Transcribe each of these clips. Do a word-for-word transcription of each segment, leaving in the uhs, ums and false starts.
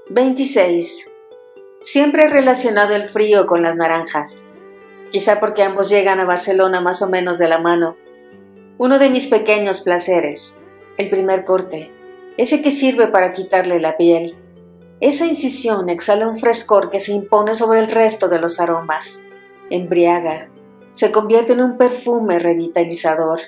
veintiséis. Siempre he relacionado el frío con las naranjas, quizá porque ambos llegan a Barcelona más o menos de la mano. Uno de mis pequeños placeres, el primer corte, ese que sirve para quitarle la piel. Esa incisión exhala un frescor que se impone sobre el resto de los aromas. Embriaga, se convierte en un perfume revitalizador.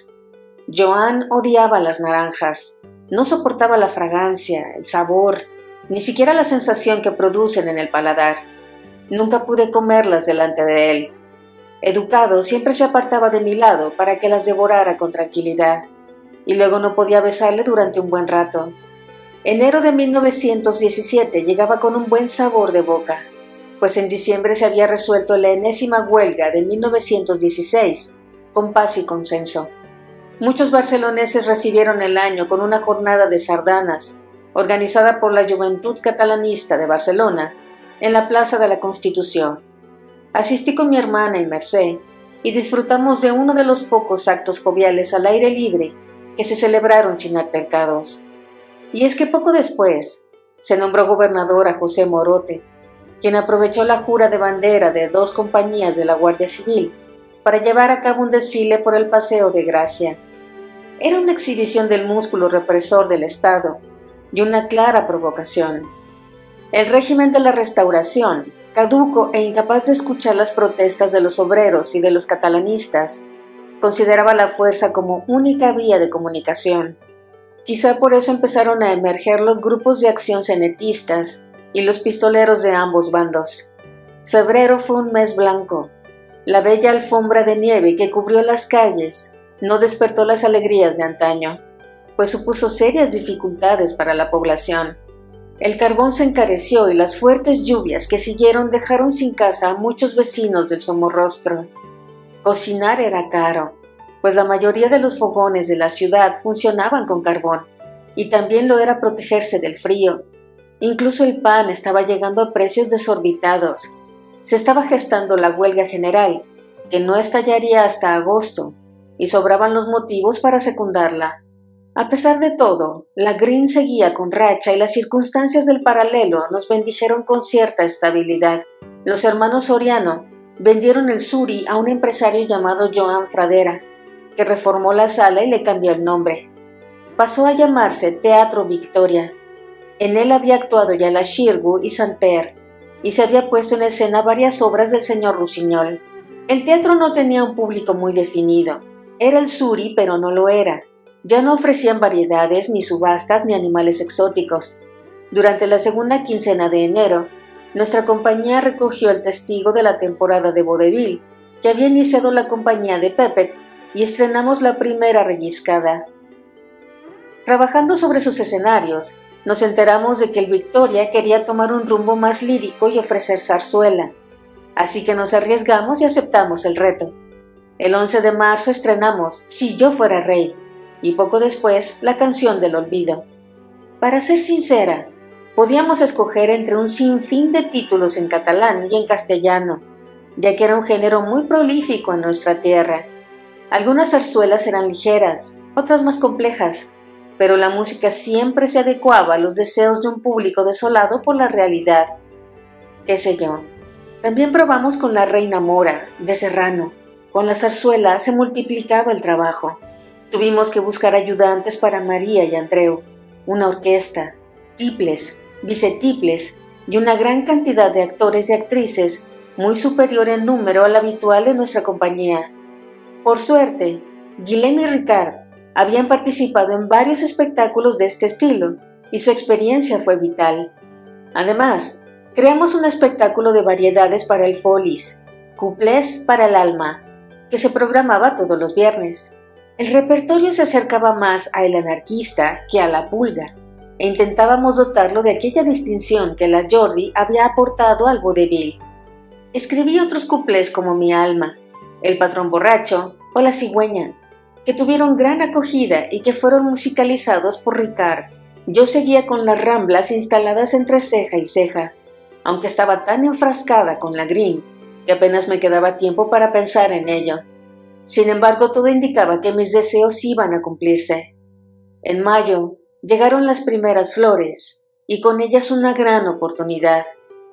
Joan odiaba las naranjas, no soportaba la fragancia, el sabor, ni siquiera la sensación que producen en el paladar. Nunca pude comerlas delante de él. Educado, siempre se apartaba de mi lado para que las devorara con tranquilidad, y luego no podía besarle durante un buen rato. Enero de mil novecientos diecisiete llegaba con un buen sabor de boca, pues en diciembre se había resuelto la enésima huelga de mil novecientos dieciséis, con paz y consenso. Muchos barceloneses recibieron el año con una jornada de sardanas, organizada por la Juventud Catalanista de Barcelona, en la Plaza de la Constitución. Asistí con mi hermana y Mercè, y disfrutamos de uno de los pocos actos joviales al aire libre que se celebraron sin altercados. Y es que poco después se nombró gobernador a José Morote, quien aprovechó la jura de bandera de dos compañías de la Guardia Civil para llevar a cabo un desfile por el Paseo de Gracia. Era una exhibición del músculo represor del Estado y una clara provocación. El régimen de la Restauración, caduco e incapaz de escuchar las protestas de los obreros y de los catalanistas, consideraba la fuerza como única vía de comunicación. Quizá por eso empezaron a emerger los grupos de acción senetistas y los pistoleros de ambos bandos. Febrero fue un mes blanco. La bella alfombra de nieve que cubrió las calles no despertó las alegrías de antaño, pues supuso serias dificultades para la población. El carbón se encareció y las fuertes lluvias que siguieron dejaron sin casa a muchos vecinos del Somorrostro. Cocinar era caro, pues la mayoría de los fogones de la ciudad funcionaban con carbón, y también lo era protegerse del frío. Incluso el pan estaba llegando a precios desorbitados. Se estaba gestando la huelga general, que no estallaría hasta agosto, y sobraban los motivos para secundarla. A pesar de todo, la Green seguía con racha y las circunstancias del paralelo nos bendijeron con cierta estabilidad. Los hermanos Soriano vendieron el Suri a un empresario llamado Joan Fradera, que reformó la sala y le cambió el nombre. Pasó a llamarse Teatro Victoria. En él había actuado ya la Xirgu y Samper, y se había puesto en escena varias obras del señor Rusiñol. El teatro no tenía un público muy definido. Era el Suri, pero no lo era. Ya no ofrecían variedades, ni subastas, ni animales exóticos. Durante la segunda quincena de enero, nuestra compañía recogió el testigo de la temporada de vodevil, que había iniciado la compañía de Pepet, y estrenamos la primera relliscada. Trabajando sobre sus escenarios, nos enteramos de que el Victoria quería tomar un rumbo más lírico y ofrecer zarzuela, así que nos arriesgamos y aceptamos el reto. El once de marzo estrenamos Si yo fuera rey, y poco después La canción del olvido. Para ser sincera, podíamos escoger entre un sinfín de títulos en catalán y en castellano, ya que era un género muy prolífico en nuestra tierra. Algunas zarzuelas eran ligeras, otras más complejas, pero la música siempre se adecuaba a los deseos de un público desolado por la realidad. ¿Qué sé yo? También probamos con La reina mora, de Serrano. Con la zarzuela se multiplicaba el trabajo. Tuvimos que buscar ayudantes para María y Andreu, una orquesta, tiples, vicetiples y una gran cantidad de actores y actrices muy superior en número al habitual en nuestra compañía. Por suerte, Guillem y Ricard habían participado en varios espectáculos de este estilo y su experiencia fue vital. Además, creamos un espectáculo de variedades para el Folis, Cuplés para el alma, que se programaba todos los viernes. El repertorio se acercaba más a El anarquista que a La pulga, e intentábamos dotarlo de aquella distinción que la Jordi había aportado al vodevil. Escribí otros cuplés como Mi alma, El patrón borracho o La cigüeña, que tuvieron gran acogida y que fueron musicalizados por Ricard. Yo seguía con las ramblas instaladas entre ceja y ceja, aunque estaba tan enfrascada con la Green que apenas me quedaba tiempo para pensar en ello. Sin embargo, todo indicaba que mis deseos iban a cumplirse. En mayo llegaron las primeras flores, y con ellas una gran oportunidad.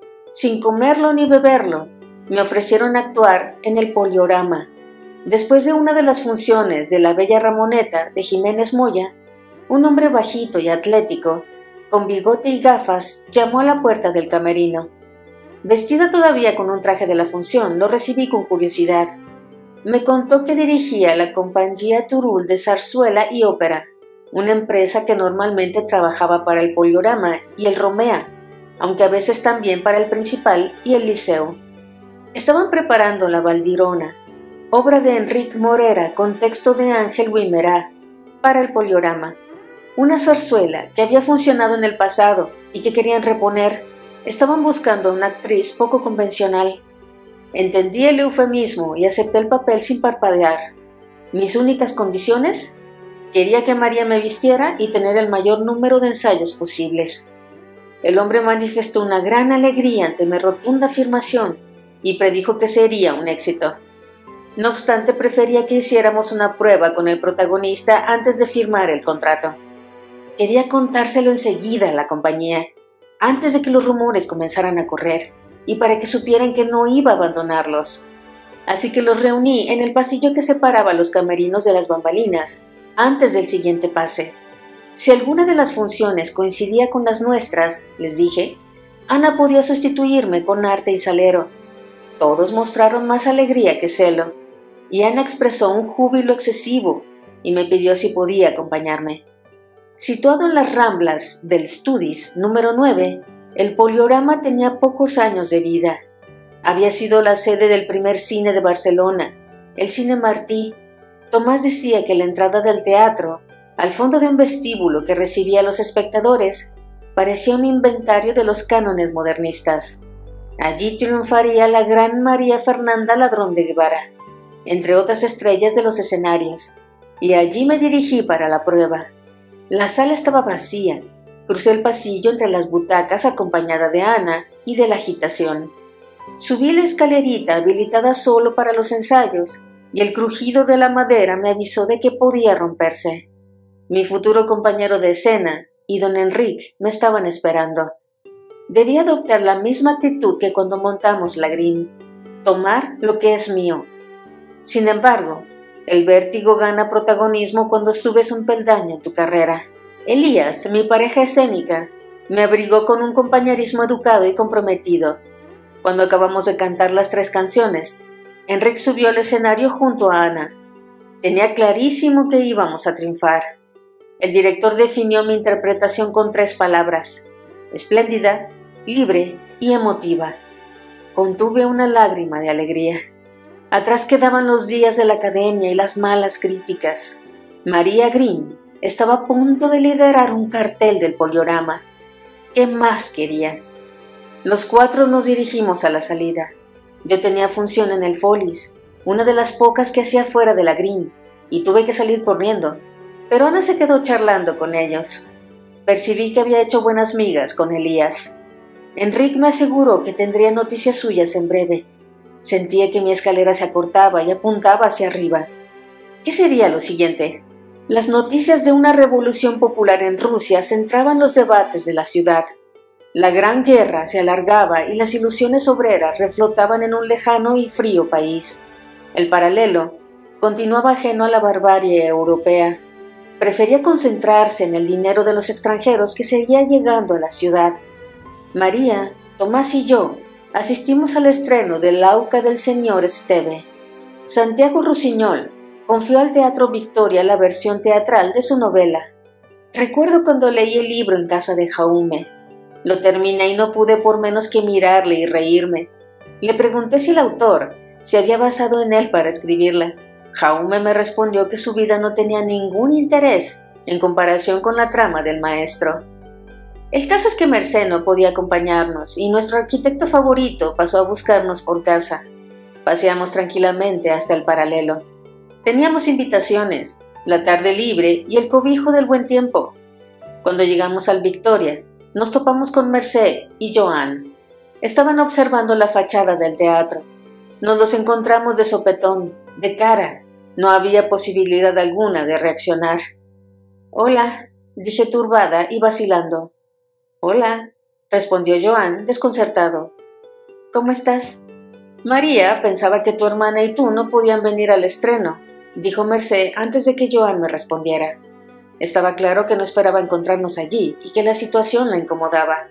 Sin comerlo ni beberlo, me ofrecieron actuar en el Poliorama. Después de una de las funciones de La Bella Ramoneta de Jiménez Moya, un hombre bajito y atlético, con bigote y gafas, llamó a la puerta del camerino. Vestida todavía con un traje de la función, lo recibí con curiosidad. Me contó que dirigía la Compañía Turul de Zarzuela y Ópera, una empresa que normalmente trabajaba para el Poliorama y el Romea, aunque a veces también para el Principal y el Liceo. Estaban preparando La Valdirona, obra de Enrique Morera con texto de Ángel Guimerá, para el Poliorama. Una zarzuela que había funcionado en el pasado y que querían reponer. Estaban buscando a una actriz poco convencional. Entendí el eufemismo y acepté el papel sin parpadear. ¿Mis únicas condiciones? Quería que María me vistiera y tener el mayor número de ensayos posibles. El hombre manifestó una gran alegría ante mi rotunda afirmación y predijo que sería un éxito. No obstante, prefería que hiciéramos una prueba con el protagonista antes de firmar el contrato. Quería contárselo enseguida a la compañía, antes de que los rumores comenzaran a correr, y para que supieran que no iba a abandonarlos. Así que los reuní en el pasillo que separaba los camerinos de las bambalinas, antes del siguiente pase. Si alguna de las funciones coincidía con las nuestras, les dije, Ana podía sustituirme con arte y salero. Todos mostraron más alegría que celo, y Ana expresó un júbilo excesivo y me pidió si podía acompañarme. Situado en las Ramblas del Studis número nueve, el Poliorama tenía pocos años de vida. Había sido la sede del primer cine de Barcelona, el Cine Martí. Tomás decía que la entrada del teatro, al fondo de un vestíbulo que recibía a los espectadores, parecía un inventario de los cánones modernistas. Allí triunfaría la gran María Fernanda Ladrón de Guevara, entre otras estrellas de los escenarios, y allí me dirigí para la prueba. La sala estaba vacía. Crucé el pasillo entre las butacas acompañada de Ana y de la agitación. Subí la escalerita habilitada solo para los ensayos y el crujido de la madera me avisó de que podía romperse. Mi futuro compañero de escena y don Enrique me estaban esperando. Debía adoptar la misma actitud que cuando montamos la Green, tomar lo que es mío. Sin embargo, el vértigo gana protagonismo cuando subes un peldaño en tu carrera. Elías, mi pareja escénica, me abrigó con un compañerismo educado y comprometido. Cuando acabamos de cantar las tres canciones, Enrique subió al escenario junto a Ana. Tenía clarísimo que íbamos a triunfar. El director definió mi interpretación con tres palabras: espléndida, libre y emotiva. Contuve una lágrima de alegría. Atrás quedaban los días de la academia y las malas críticas. María Green estaba a punto de liderar un cartel del Poliorama. ¿Qué más quería? Los cuatro nos dirigimos a la salida. Yo tenía función en el Folis, una de las pocas que hacía fuera de la Green, y tuve que salir corriendo, pero Ana se quedó charlando con ellos. Percibí que había hecho buenas migas con Elías. Enrique me aseguró que tendría noticias suyas en breve. Sentía que mi escalera se acortaba y apuntaba hacia arriba. ¿Qué sería lo siguiente? Las noticias de una revolución popular en Rusia centraban los debates de la ciudad. La Gran Guerra se alargaba y las ilusiones obreras reflotaban en un lejano y frío país. El paralelo continuaba ajeno a la barbarie europea. Prefería concentrarse en el dinero de los extranjeros que seguía llegando a la ciudad. María, Tomás y yo asistimos al estreno del Lauca del señor Esteve. Santiago Rusiñol confió al Teatro Victoria la versión teatral de su novela. Recuerdo cuando leí el libro en casa de Jaume. Lo terminé y no pude por menos que mirarle y reírme. Le pregunté si el autor se había basado en él para escribirla. Jaume me respondió que su vida no tenía ningún interés en comparación con la trama del maestro. El caso es que Mercé no podía acompañarnos y nuestro arquitecto favorito pasó a buscarnos por casa. Paseamos tranquilamente hasta el paralelo. Teníamos invitaciones, la tarde libre y el cobijo del buen tiempo. Cuando llegamos al Victoria, nos topamos con Mercé y Joan. Estaban observando la fachada del teatro. Nos los encontramos de sopetón, de cara. No había posibilidad alguna de reaccionar. «Hola», dije turbada y vacilando. Hola, respondió Joan, desconcertado. ¿Cómo estás? María pensaba que tu hermana y tú no podían venir al estreno, dijo Mercé antes de que Joan me respondiera. Estaba claro que no esperaba encontrarnos allí y que la situación la incomodaba.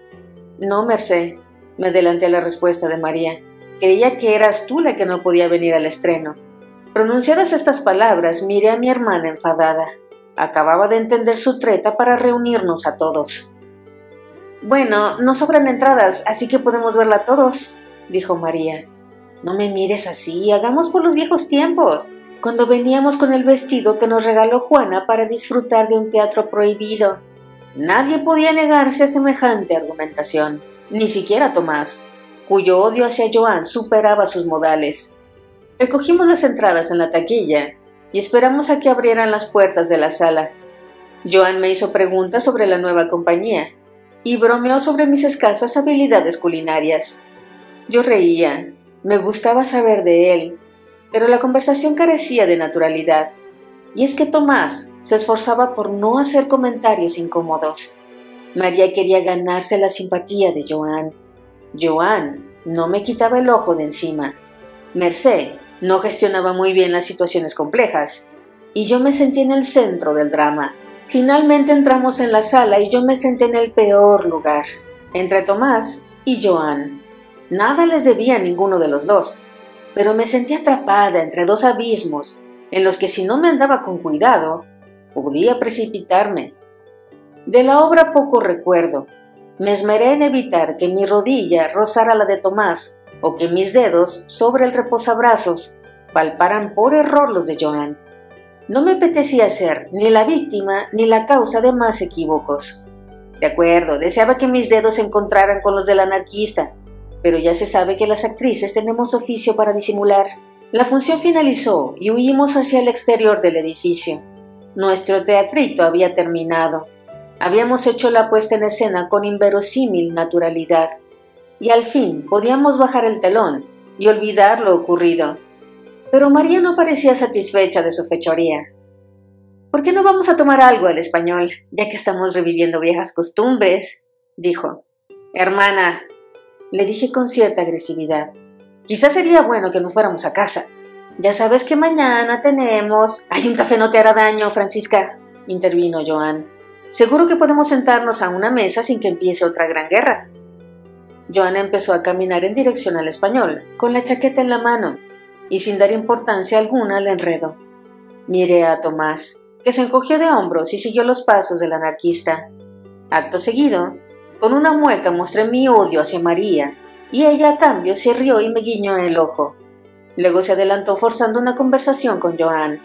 No, Mercé, me adelanté a la respuesta de María. Creía que eras tú la que no podía venir al estreno. Pronunciadas estas palabras, miré a mi hermana enfadada. Acababa de entender su treta para reunirnos a todos. Bueno, nos sobran entradas, así que podemos verla todos, dijo María. No me mires así, hagamos por los viejos tiempos, cuando veníamos con el vestido que nos regaló Juana para disfrutar de un teatro prohibido. Nadie podía negarse a semejante argumentación, ni siquiera Tomás, cuyo odio hacia Joan superaba sus modales. Recogimos las entradas en la taquilla y esperamos a que abrieran las puertas de la sala. Joan me hizo preguntas sobre la nueva compañía y bromeó sobre mis escasas habilidades culinarias. Yo reía, me gustaba saber de él, pero la conversación carecía de naturalidad. Y es que Tomás se esforzaba por no hacer comentarios incómodos. María quería ganarse la simpatía de Joan. Joan no me quitaba el ojo de encima. Mercé no gestionaba muy bien las situaciones complejas, y yo me sentí en el centro del drama. Finalmente entramos en la sala y yo me senté en el peor lugar, entre Tomás y Joan. Nada les debía a ninguno de los dos, pero me sentí atrapada entre dos abismos en los que si no me andaba con cuidado, podía precipitarme. De la obra poco recuerdo. Me esmeré en evitar que mi rodilla rozara la de Tomás o que mis dedos sobre el reposabrazos palparan por error los de Joan. No me apetecía ser ni la víctima ni la causa de más equívocos. De acuerdo, deseaba que mis dedos se encontraran con los del anarquista, pero ya se sabe que las actrices tenemos oficio para disimular. La función finalizó y huimos hacia el exterior del edificio. Nuestro teatrito había terminado. Habíamos hecho la puesta en escena con inverosímil naturalidad, y al fin podíamos bajar el telón y olvidar lo ocurrido. Pero María no parecía satisfecha de su fechoría. «¿Por qué no vamos a tomar algo al español, ya que estamos reviviendo viejas costumbres?», dijo. «Hermana», le dije con cierta agresividad, «quizás sería bueno que nos fuéramos a casa. Ya sabes que mañana tenemos...» «Ay, un café no te hará daño, Francisca», intervino Joan. «Seguro que podemos sentarnos a una mesa sin que empiece otra gran guerra». Joan empezó a caminar en dirección al español, con la chaqueta en la mano, y sin dar importancia alguna al enredo. Miré a Tomás, que se encogió de hombros y siguió los pasos del anarquista. Acto seguido, con una mueca mostré mi odio hacia María, y ella a cambio se rió y me guiñó el ojo. Luego se adelantó forzando una conversación con Joan.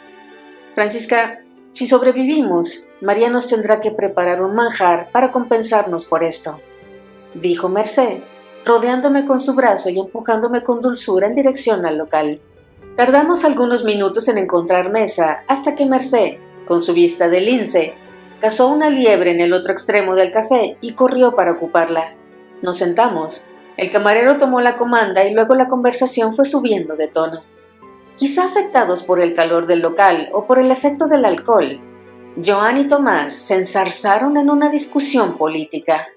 «Francisca, si sobrevivimos, María nos tendrá que preparar un manjar para compensarnos por esto», dijo Mercé, rodeándome con su brazo y empujándome con dulzura en dirección al local. Tardamos algunos minutos en encontrar mesa hasta que Mercé, con su vista de lince, cazó una liebre en el otro extremo del café y corrió para ocuparla. Nos sentamos. El camarero tomó la comanda y luego la conversación fue subiendo de tono. Quizá afectados por el calor del local o por el efecto del alcohol, Joan y Tomás se enzarzaron en una discusión política.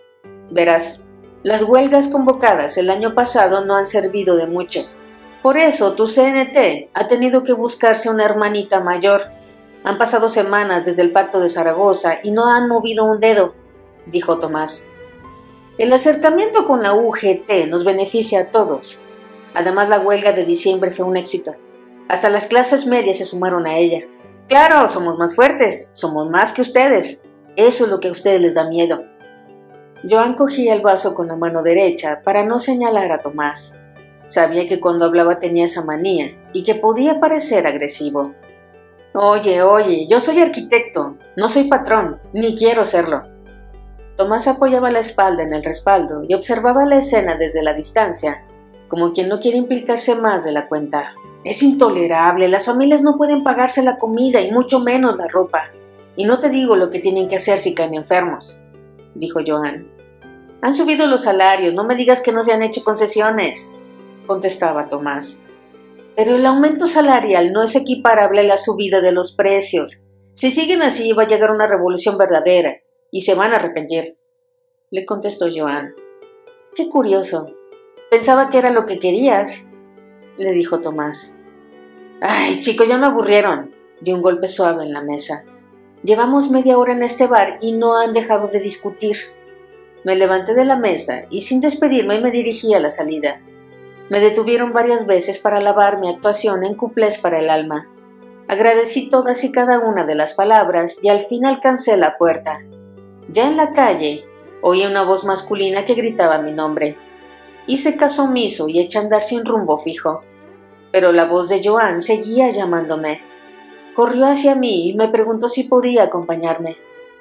Verás, las huelgas convocadas el año pasado no han servido de mucho. Por eso tu C N T ha tenido que buscarse una hermanita mayor. Han pasado semanas desde el Pacto de Zaragoza y no han movido un dedo, dijo Tomás. El acercamiento con la U G T nos beneficia a todos. Además, la huelga de diciembre fue un éxito. Hasta las clases medias se sumaron a ella. Claro, somos más fuertes, somos más que ustedes. Eso es lo que a ustedes les da miedo. Joan cogía el vaso con la mano derecha para no señalar a Tomás. Sabía que cuando hablaba tenía esa manía y que podía parecer agresivo. Oye, oye, yo soy arquitecto, no soy patrón, ni quiero serlo. Tomás apoyaba la espalda en el respaldo y observaba la escena desde la distancia, como quien no quiere implicarse más de la cuenta. Es intolerable, las familias no pueden pagarse la comida y mucho menos la ropa. Y no te digo lo que tienen que hacer si caen enfermos, dijo Joan. Han subido los salarios, no me digas que no se han hecho concesiones, contestaba Tomás. Pero el aumento salarial no es equiparable a la subida de los precios. Si siguen así va a llegar una revolución verdadera, y se van a arrepentir, le contestó Joan. Qué curioso. Pensaba que era lo que querías, le dijo Tomás. Ay, chicos, ya me aburrieron, dio un golpe suave en la mesa. Llevamos media hora en este bar y no han dejado de discutir. Me levanté de la mesa y sin despedirme me dirigí a la salida. Me detuvieron varias veces para alabar mi actuación en cuplés para el alma. Agradecí todas y cada una de las palabras y al fin alcancé la puerta. Ya en la calle, oí una voz masculina que gritaba mi nombre. Hice caso omiso y eché a andar sin rumbo fijo. Pero la voz de Joan seguía llamándome. Corrió hacia mí y me preguntó si podía acompañarme.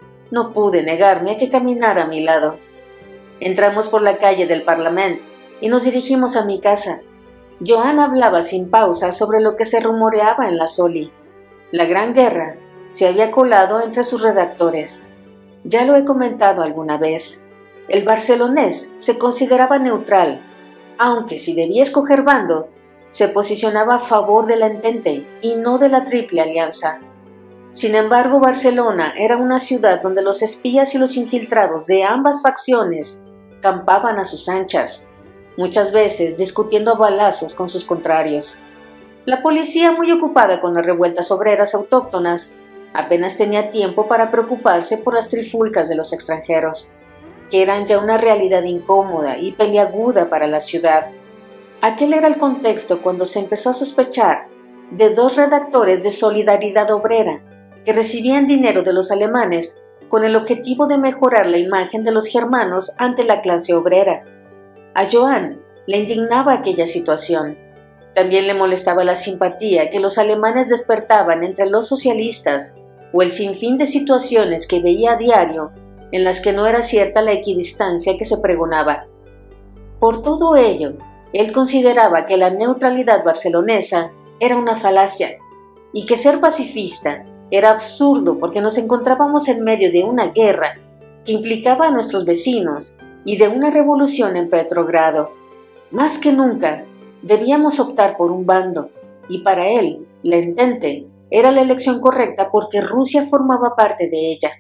No pude negarme a que caminara a mi lado. Entramos por la calle del Parlamento y nos dirigimos a mi casa. Joan hablaba sin pausa sobre lo que se rumoreaba en la Soli. La Gran Guerra se había colado entre sus redactores. Ya lo he comentado alguna vez. El barcelonés se consideraba neutral, aunque si debía escoger bando, se posicionaba a favor de la Entente y no de la Triple Alianza. Sin embargo, Barcelona era una ciudad donde los espías y los infiltrados de ambas facciones campaban a sus anchas, muchas veces discutiendo a balazos con sus contrarios. La policía, muy ocupada con las revueltas obreras autóctonas, apenas tenía tiempo para preocuparse por las trifulcas de los extranjeros, que eran ya una realidad incómoda y peliaguda para la ciudad. Aquel era el contexto cuando se empezó a sospechar de dos redactores de Solidaridad Obrera que recibían dinero de los alemanes con el objetivo de mejorar la imagen de los germanos ante la clase obrera. A Joan le indignaba aquella situación. También le molestaba la simpatía que los alemanes despertaban entre los socialistas o el sinfín de situaciones que veía a diario en las que no era cierta la equidistancia que se pregonaba. Por todo ello, él consideraba que la neutralidad barcelonesa era una falacia y que ser pacifista era absurdo porque nos encontrábamos en medio de una guerra que implicaba a nuestros vecinos y de una revolución en Petrogrado. Más que nunca, debíamos optar por un bando, y para él, la Entente era la elección correcta porque Rusia formaba parte de ella.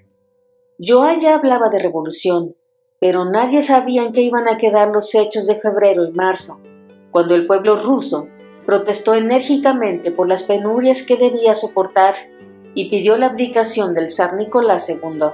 Joan ya hablaba de revolución, pero nadie sabía en qué iban a quedar los hechos de febrero y marzo, cuando el pueblo ruso protestó enérgicamente por las penurias que debía soportar y pidió la abdicación del zar Nicolás segundo.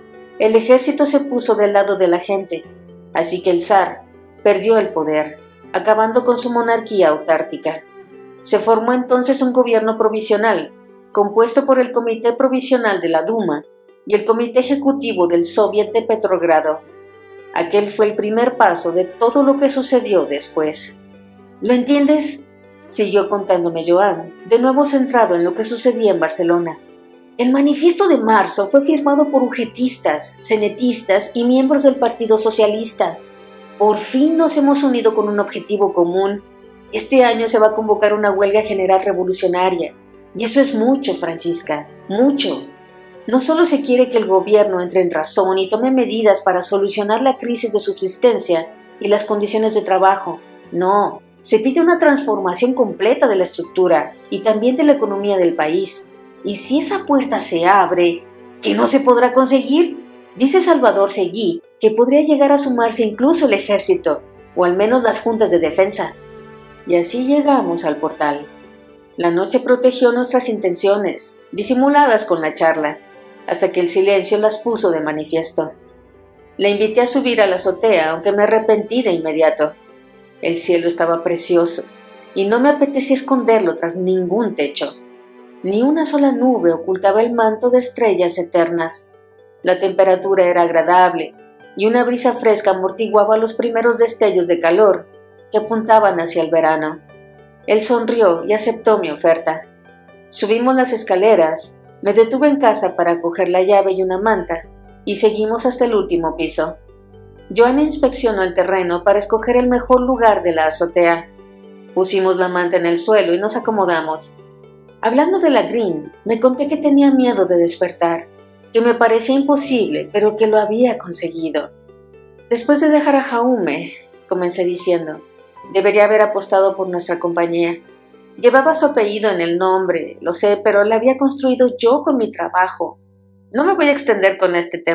El ejército se puso del lado de la gente, así que el zar perdió el poder, acabando con su monarquía autárquica. Se formó entonces un gobierno provisional, compuesto por el Comité Provisional de la Duma y el Comité Ejecutivo del Soviet de Petrogrado. Aquel fue el primer paso de todo lo que sucedió después. ¿Lo entiendes?, siguió contándome Joan, de nuevo centrado en lo que sucedía en Barcelona. El manifiesto de marzo fue firmado por ugetistas, cenetistas y miembros del Partido Socialista. Por fin nos hemos unido con un objetivo común. Este año se va a convocar una huelga general revolucionaria. Y eso es mucho, Francisca, mucho. No solo se quiere que el gobierno entre en razón y tome medidas para solucionar la crisis de subsistencia y las condiciones de trabajo. No, se pide una transformación completa de la estructura y también de la economía del país. Y si esa puerta se abre, ¿qué no se podrá conseguir? Dice Salvador Seguí que podría llegar a sumarse incluso el ejército, o al menos las juntas de defensa. Y así llegamos al portal. La noche protegió nuestras intenciones, disimuladas con la charla, hasta que el silencio las puso de manifiesto. Le invité a subir a la azotea, aunque me arrepentí de inmediato. El cielo estaba precioso, y no me apetecía esconderlo tras ningún techo. Ni una sola nube ocultaba el manto de estrellas eternas. La temperatura era agradable, y una brisa fresca amortiguaba los primeros destellos de calor que apuntaban hacia el verano. Él sonrió y aceptó mi oferta. Subimos las escaleras, me detuve en casa para coger la llave y una manta, y seguimos hasta el último piso. Joan inspeccionó el terreno para escoger el mejor lugar de la azotea. Pusimos la manta en el suelo y nos acomodamos. Hablando de la Green, me conté que tenía miedo de despertar, que me parecía imposible, pero que lo había conseguido. Después de dejar a Jaume, comencé diciendo, debería haber apostado por nuestra compañía. Llevaba su apellido en el nombre, lo sé, pero la había construido yo con mi trabajo. No me voy a extender con este tema.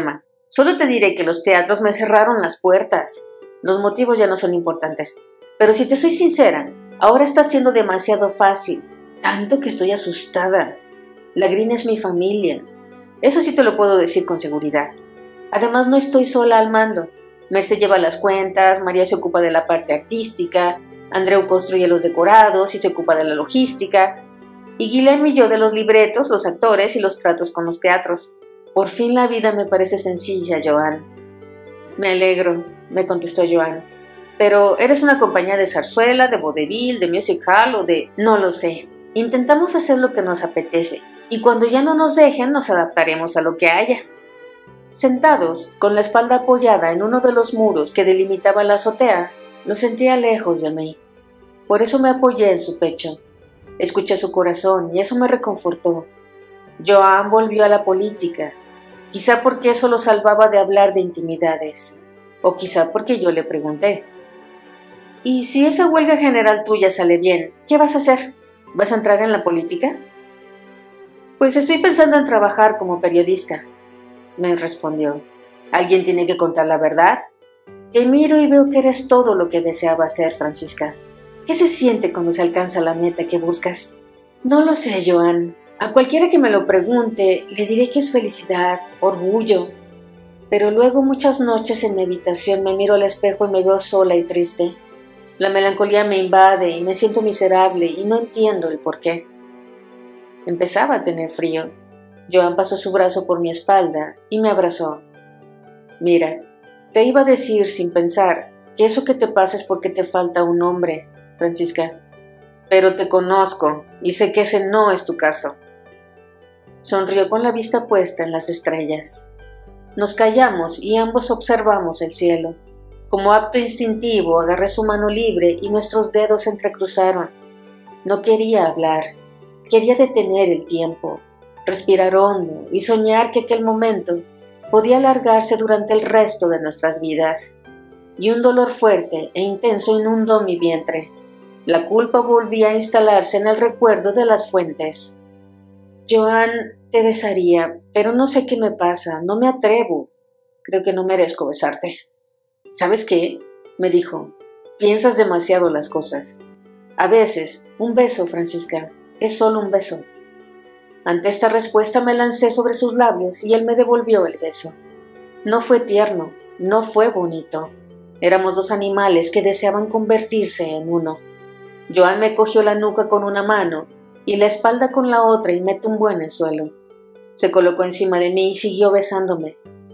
Solo te diré que los teatros me cerraron las puertas. Los motivos ya no son importantes. Pero si te soy sincera, ahora está siendo demasiado fácil, tanto que estoy asustada. La Green es mi familia. Eso sí te lo puedo decir con seguridad. Además, no estoy sola al mando. Merce lleva las cuentas, María se ocupa de la parte artística, Andreu construye los decorados y se ocupa de la logística, y Guilhem y yo de los libretos, los actores y los tratos con los teatros. Por fin la vida me parece sencilla, Joan. Me alegro, me contestó Joan. Pero ¿eres una compañía de zarzuela, de vodevil, de music hall o de...? No lo sé. Intentamos hacer lo que nos apetece, y cuando ya no nos dejen nos adaptaremos a lo que haya. Sentados, con la espalda apoyada en uno de los muros que delimitaba la azotea, lo sentía lejos de mí. Por eso me apoyé en su pecho. Escuché su corazón y eso me reconfortó. Joan volvió a la política, quizá porque eso lo salvaba de hablar de intimidades, o quizá porque yo le pregunté. ¿Y si esa huelga general tuya sale bien, qué vas a hacer? ¿Vas a entrar en la política? Pues estoy pensando en trabajar como periodista, me respondió. ¿Alguien tiene que contar la verdad? Te miro y veo que eres todo lo que deseaba ser, Francisca. ¿Qué se siente cuando se alcanza la meta que buscas? No lo sé, Joan. A cualquiera que me lo pregunte, le diré que es felicidad, orgullo. Pero luego muchas noches en mi habitación me miro al espejo y me veo sola y triste. La melancolía me invade y me siento miserable y no entiendo el por qué. Empezaba a tener frío. Joan pasó su brazo por mi espalda y me abrazó. Mira, te iba a decir sin pensar que eso que te pasa es porque te falta un hombre, Francisca. Pero te conozco y sé que ese no es tu caso. Sonrió con la vista puesta en las estrellas. Nos callamos y ambos observamos el cielo. Como acto instintivo agarré su mano libre y nuestros dedos se entrecruzaron. No quería hablar, quería detener el tiempo, respirar hondo y soñar que aquel momento podía alargarse durante el resto de nuestras vidas. Y un dolor fuerte e intenso inundó mi vientre. La culpa volvía a instalarse en el recuerdo de las fuentes. Joan, te besaría, pero no sé qué me pasa, no me atrevo. Creo que no merezco besarte. ¿Sabes qué? Me dijo. Piensas demasiado las cosas. A veces, un beso, Francisca, es solo un beso. Ante esta respuesta me lancé sobre sus labios y él me devolvió el beso. No fue tierno, no fue bonito. Éramos dos animales que deseaban convertirse en uno. Joan me cogió la nuca con una mano y la espalda con la otra y me tumbó en el suelo. Se colocó encima de mí y siguió besándome.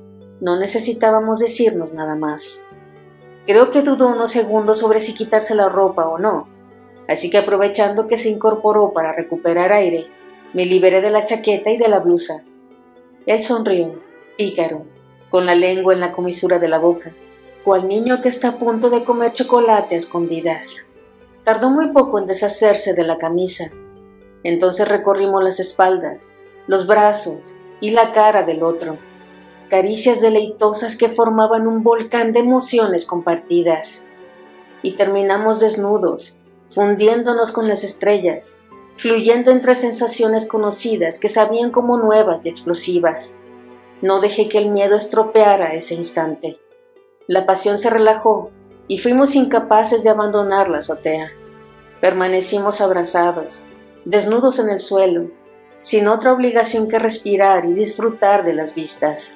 No necesitábamos decirnos nada más. Creo que dudó unos segundos sobre si quitarse la ropa o no, así que aprovechando que se incorporó para recuperar aire, me liberé de la chaqueta y de la blusa. Él sonrió, pícaro, con la lengua en la comisura de la boca, cual niño que está a punto de comer chocolate a escondidas. Tardó muy poco en deshacerse de la camisa. Entonces recorrimos las espaldas, los brazos y la cara del otro. Caricias deleitosas que formaban un volcán de emociones compartidas. Y terminamos desnudos, fundiéndonos con las estrellas, fluyendo entre sensaciones conocidas que sabían como nuevas y explosivas. No dejé que el miedo estropeara ese instante. La pasión se relajó y fuimos incapaces de abandonar la azotea. Permanecimos abrazados, desnudos en el suelo, sin otra obligación que respirar y disfrutar de las vistas.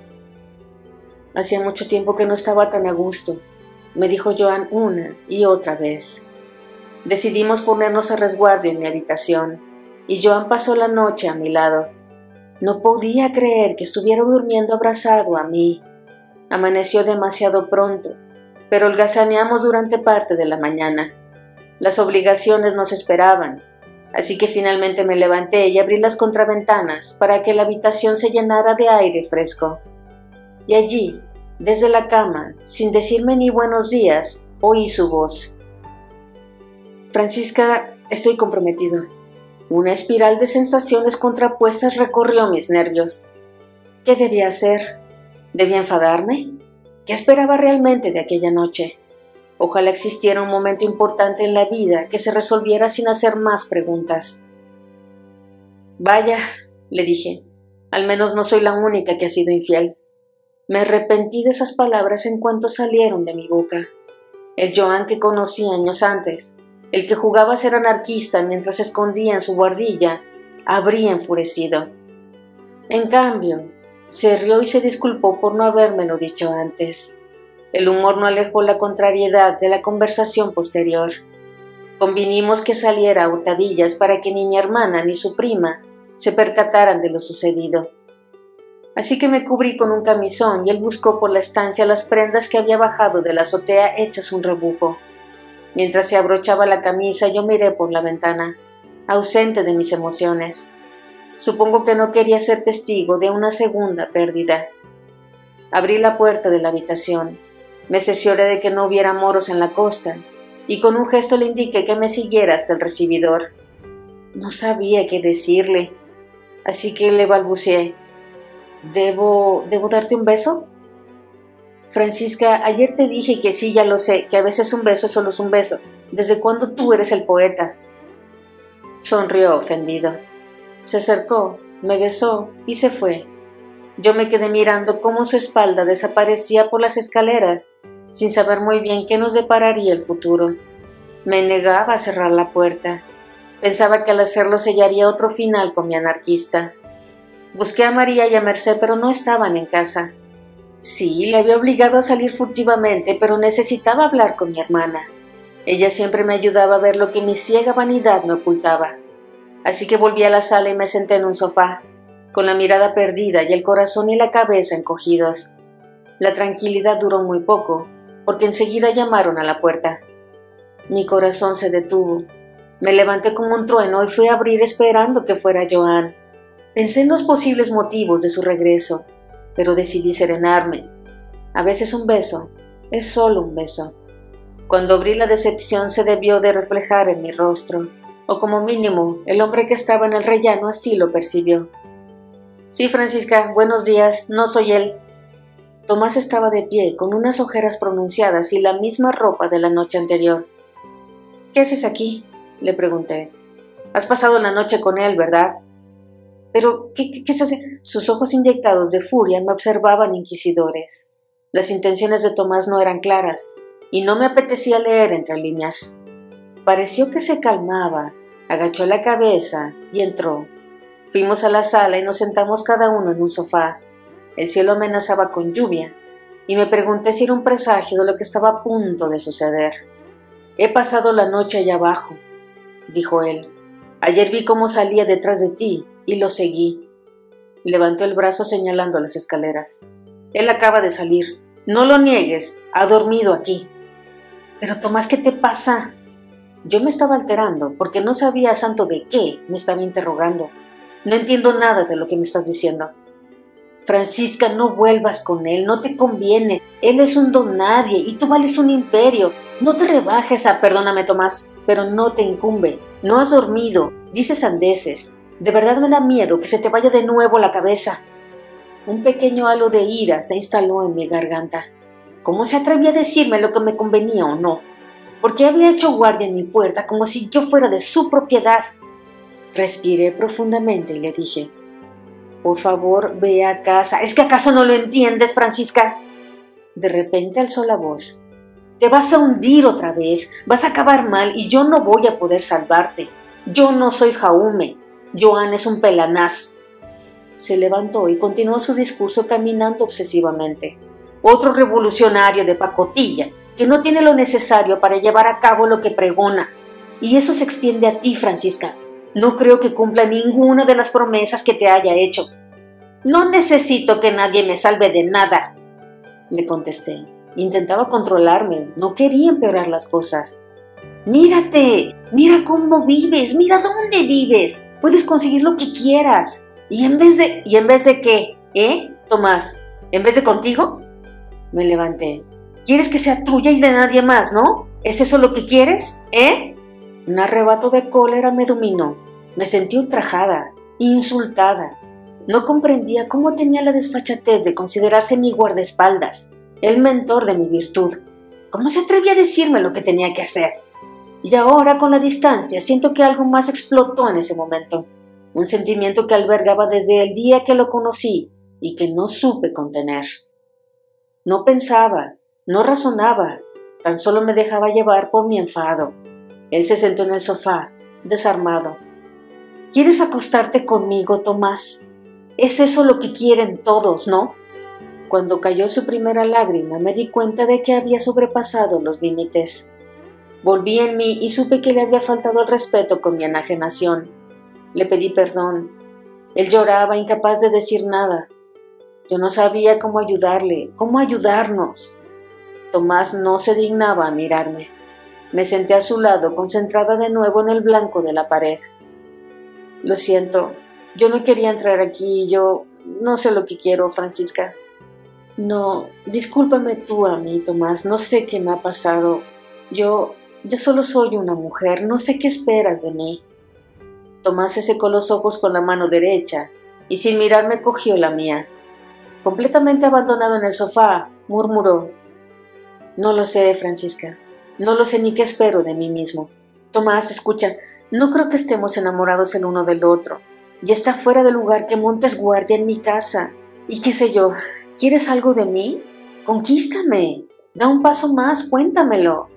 Hacía mucho tiempo que no estaba tan a gusto, me dijo Joan una y otra vez. Decidimos ponernos a resguardo en mi habitación, y Joan pasó la noche a mi lado. No podía creer que estuviera durmiendo abrazado a mí. Amaneció demasiado pronto, pero holgazaneamos durante parte de la mañana. Las obligaciones nos esperaban, así que finalmente me levanté y abrí las contraventanas para que la habitación se llenara de aire fresco. Y allí, desde la cama, sin decirme ni buenos días, oí su voz. Francisca, estoy comprometido. Una espiral de sensaciones contrapuestas recorrió mis nervios. ¿Qué debía hacer? ¿Debía enfadarme? ¿Qué esperaba realmente de aquella noche? Ojalá existiera un momento importante en la vida que se resolviera sin hacer más preguntas. Vaya, le dije, al menos no soy la única que ha sido infiel. Me arrepentí de esas palabras en cuanto salieron de mi boca. El Joan que conocí años antes, el que jugaba a ser anarquista mientras se escondía en su guardilla, habría enfurecido. En cambio, se rió y se disculpó por no habérmelo dicho antes. El humor no alejó la contrariedad de la conversación posterior. Convinimos que saliera a hurtadillas para que ni mi hermana ni su prima se percataran de lo sucedido. Así que me cubrí con un camisón y él buscó por la estancia las prendas que había bajado de la azotea hechas un rebujo. Mientras se abrochaba la camisa, yo miré por la ventana, ausente de mis emociones. Supongo que no quería ser testigo de una segunda pérdida. Abrí la puerta de la habitación, me cercioré de que no hubiera moros en la costa, y con un gesto le indiqué que me siguiera hasta el recibidor. No sabía qué decirle, así que le balbuceé. ¿Debo, ¿Debo darte un beso? Francisca, ayer te dije que sí, ya lo sé, que a veces un beso solo es un beso. ¿Desde cuándo tú eres el poeta? Sonrió ofendido. Se acercó, me besó y se fue. Yo me quedé mirando cómo su espalda desaparecía por las escaleras, sin saber muy bien qué nos depararía el futuro. Me negaba a cerrar la puerta. Pensaba que al hacerlo sellaría otro final con mi anarquista. Busqué a María y a Merced, pero no estaban en casa. Sí, le había obligado a salir furtivamente, pero necesitaba hablar con mi hermana. Ella siempre me ayudaba a ver lo que mi ciega vanidad me ocultaba. Así que volví a la sala y me senté en un sofá, con la mirada perdida y el corazón y la cabeza encogidos. La tranquilidad duró muy poco, porque enseguida llamaron a la puerta. Mi corazón se detuvo. Me levanté como un trueno y fui a abrir esperando que fuera Joan. Pensé en los posibles motivos de su regreso, pero decidí serenarme. A veces un beso es solo un beso. Cuando abrí, la decepción se debió de reflejar en mi rostro, o como mínimo el hombre que estaba en el rellano así lo percibió. Sí, Francisca, buenos días, no soy él. Tomás estaba de pie, con unas ojeras pronunciadas y la misma ropa de la noche anterior. ¿Qué haces aquí?, le pregunté. Has pasado la noche con él, ¿verdad? Pero, ¿qué, qué, qué se hace? Sus ojos inyectados de furia me observaban inquisidores. Las intenciones de Tomás no eran claras, y no me apetecía leer entre líneas. Pareció que se calmaba, agachó la cabeza y entró. Fuimos a la sala y nos sentamos cada uno en un sofá. El cielo amenazaba con lluvia, y me pregunté si era un presagio de lo que estaba a punto de suceder. He pasado la noche allá abajo, dijo él. Ayer vi cómo salía detrás de ti y lo seguí. Levantó el brazo señalando las escaleras. Él acaba de salir. No lo niegues, ha dormido aquí. Pero Tomás, ¿qué te pasa? Yo me estaba alterando porque no sabía santo de qué me estaba interrogando. No entiendo nada de lo que me estás diciendo. Francisca, no vuelvas con él, no te conviene. Él es un don nadie y tú vales un imperio. No te rebajes a, perdóname Tomás, pero no te incumbe. No has dormido, dices sandeces. De verdad me da miedo que se te vaya de nuevo la cabeza. Un pequeño halo de ira se instaló en mi garganta. ¿Cómo se atrevía a decirme lo que me convenía o no? ¿Por qué había hecho guardia en mi puerta como si yo fuera de su propiedad? Respiré profundamente y le dije, por favor, ve a casa. ¿Es que acaso no lo entiendes, Francisca? De repente alzó la voz. Te vas a hundir otra vez, vas a acabar mal y yo no voy a poder salvarte. Yo no soy Jaume, Joan es un pelanaz. Se levantó y continuó su discurso caminando obsesivamente. Otro revolucionario de pacotilla, que no tiene lo necesario para llevar a cabo lo que pregona. Y eso se extiende a ti, Francisca. No creo que cumpla ninguna de las promesas que te haya hecho. No necesito que nadie me salve de nada, le contesté. Intentaba controlarme, no quería empeorar las cosas. Mírate, mira cómo vives, mira dónde vives. Puedes conseguir lo que quieras. ¿Y en vez de, ¿y en vez de qué? ¿Eh, Tomás? ¿En vez de contigo? Me levanté. ¿Quieres que sea tuya y de nadie más, no? ¿Es eso lo que quieres? ¿Eh? Un arrebato de cólera me dominó. Me sentí ultrajada, insultada. No comprendía cómo tenía la desfachatez de considerarse mi guardaespaldas, el mentor de mi virtud. ¿Cómo se atrevía a decirme lo que tenía que hacer? Y ahora, con la distancia, siento que algo más explotó en ese momento. Un sentimiento que albergaba desde el día que lo conocí y que no supe contener. No pensaba, no razonaba, tan solo me dejaba llevar por mi enfado. Él se sentó en el sofá, desarmado. ¿Quieres acostarte conmigo, Tomás? Es eso lo que quieren todos, ¿no? Cuando cayó su primera lágrima, me di cuenta de que había sobrepasado los límites. Volví en mí y supe que le había faltado el respeto con mi enajenación. Le pedí perdón. Él lloraba, incapaz de decir nada. Yo no sabía cómo ayudarle, cómo ayudarnos. Tomás no se dignaba a mirarme. Me senté a su lado, concentrada de nuevo en el blanco de la pared. Lo siento, yo no quería entrar aquí, yo no sé lo que quiero, Francisca. No, discúlpame tú a mí, Tomás, no sé qué me ha pasado. Yo, yo solo soy una mujer, no sé qué esperas de mí. Tomás se secó los ojos con la mano derecha y sin mirarme cogió la mía. Completamente abandonado en el sofá, murmuró: No lo sé, Francisca, no lo sé ni qué espero de mí mismo. Tomás, escucha, no creo que estemos enamorados el uno del otro, y está fuera de lugar que montes guardia en mi casa, y qué sé yo, ¿quieres algo de mí? Conquístame, da un paso más, cuéntamelo.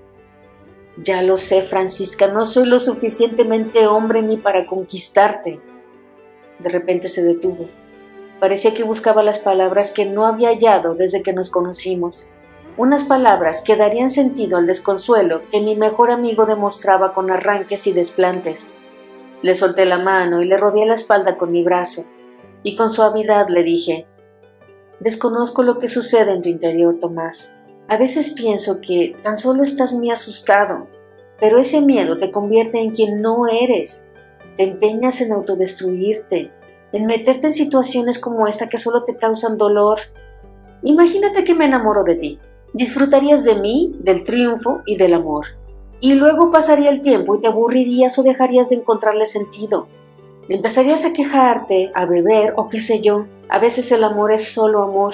Ya lo sé, Francisca, no soy lo suficientemente hombre ni para conquistarte. De repente se detuvo. Parecía que buscaba las palabras que no había hallado desde que nos conocimos. Unas palabras que darían sentido al desconsuelo que mi mejor amigo demostraba con arranques y desplantes. Le solté la mano y le rodeé la espalda con mi brazo, y con suavidad le dije: Desconozco lo que sucede en tu interior, Tomás. A veces pienso que tan solo estás muy asustado, pero ese miedo te convierte en quien no eres. Te empeñas en autodestruirte, en meterte en situaciones como esta que solo te causan dolor. Imagínate que me enamoro de ti. Disfrutarías de mí, del triunfo y del amor. Y luego pasaría el tiempo y te aburrirías o dejarías de encontrarle sentido. Empezarías a quejarte, a beber o qué sé yo. A veces el amor es solo amor.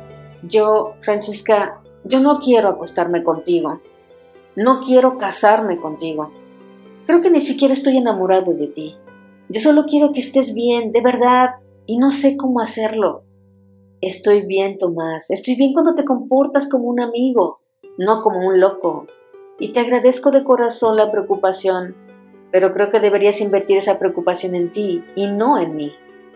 Yo, Francisca, yo no quiero acostarme contigo. No quiero casarme contigo. Creo que ni siquiera estoy enamorado de ti. Yo solo quiero que estés bien, de verdad, y no sé cómo hacerlo. Estoy bien, Tomás. Estoy bien cuando te comportas como un amigo, no como un loco. Y te agradezco de corazón la preocupación, pero creo que deberías invertir esa preocupación en ti y no en mí.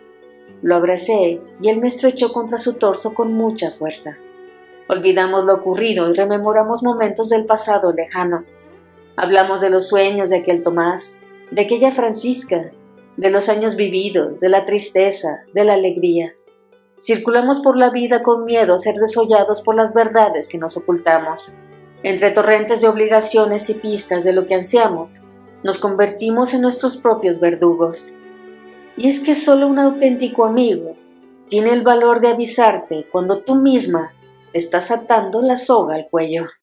Lo abracé y él me estrechó contra su torso con mucha fuerza. Olvidamos lo ocurrido y rememoramos momentos del pasado lejano. Hablamos de los sueños de aquel Tomás, de aquella Francisca, de los años vividos, de la tristeza, de la alegría. Circulamos por la vida con miedo a ser desollados por las verdades que nos ocultamos. Entre torrentes de obligaciones y pistas de lo que ansiamos, nos convertimos en nuestros propios verdugos. Y es que solo un auténtico amigo tiene el valor de avisarte cuando tú misma te estás atando la soga al cuello.